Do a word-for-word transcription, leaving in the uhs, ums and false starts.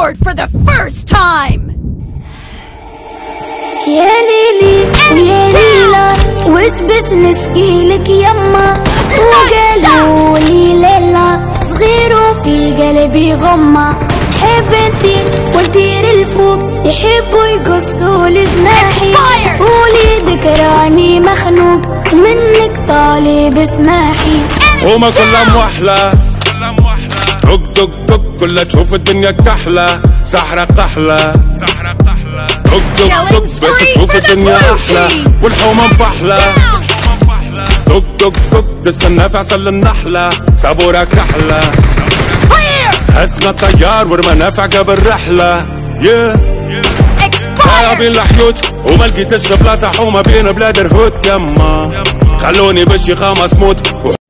sword for the first time. يا ليلي ويا ليلى وش باش نشكيلك يما، وقالولي ليلى صغير وفي قلبي غمة، حب انتي وندير الفوق يحبوا يقصولي جناحي، قولي ذكراني مخنوق منك طالب اسماحي. هما كلها موحلة دق دق دق كلها تشوف الدنيا كحلة، سحرة قحلة دق دق دق بس تشوف الدنيا أحلى، والحومة مفحلة دق دق دق تستنى في عسل النحلة، سابورة كحلة هزنا الطيار ورمانا في عقب الرحلة. yeah. ضايع بين الحيوت وما لقيتش بلاصة، حومة بين بلاد الهوت يما، خلوني بالشيخة مسموت.